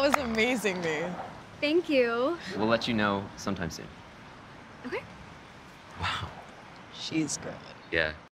was amazing, me. Thank you. We'll let you know sometime soon. Okay. Wow. She's good. Yeah.